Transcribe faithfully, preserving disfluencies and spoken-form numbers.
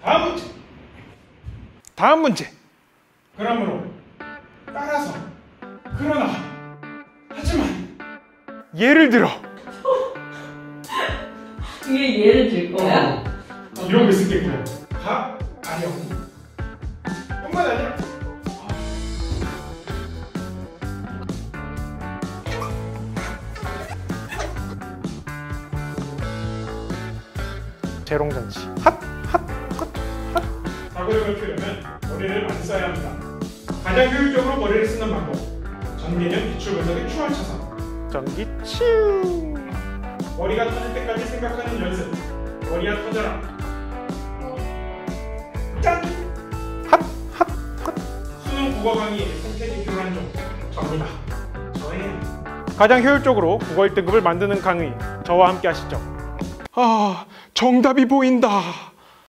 다음 문제. 다음 문제. 그러므로 따라서 그러나 하지만 예를 들어 이게 예를 들 거야? 어, 이런 거 있겠구나. 가, 아령 뿐만 아니라 재롱잔치. 핫! 핫! 사고를 넓히려면 머리를 많이 써야 합니다. 가장 효율적으로 머리를 쓰는 방법. 전개념 기출 분석의 추월 차선. 전기 치우. 머리가 터질 때까지 생각하는 연습. 머리가 터져라. 짠! 핫! 핫! 핫! 수능 국어 강의 생태계 교란 종. 접니다. 저예요. 가장 효율적으로 국어 일 등급을 만드는 강의, 저와 함께 하시죠. 아, 정답이 보인다.